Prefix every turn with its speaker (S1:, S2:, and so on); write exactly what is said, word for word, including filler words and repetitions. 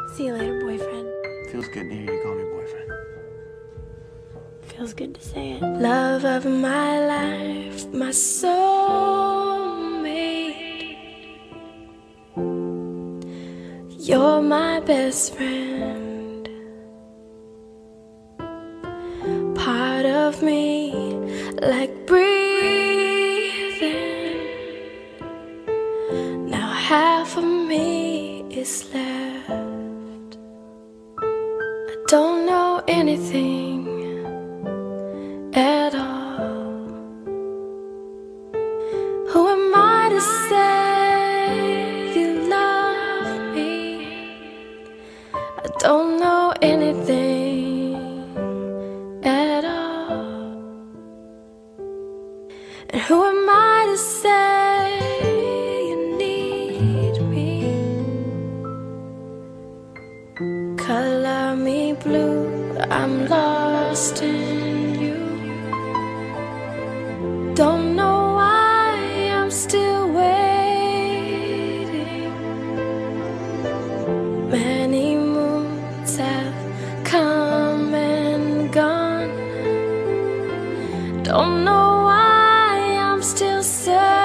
S1: See you later, boyfriend.
S2: Feels good to hear you call me boyfriend.
S1: Feels good to say it. Love of my life, my soulmate. You're my best friend. Part of me, like breathing. Now half of me is left. I don't know anything at all. Who am I to say you love me? I don't know anything at all. And who am I to say you need me? Color me blue, I'm lost in you. Don't know why I'm still waiting. Many moons have come and gone. Don't know why I'm still searching.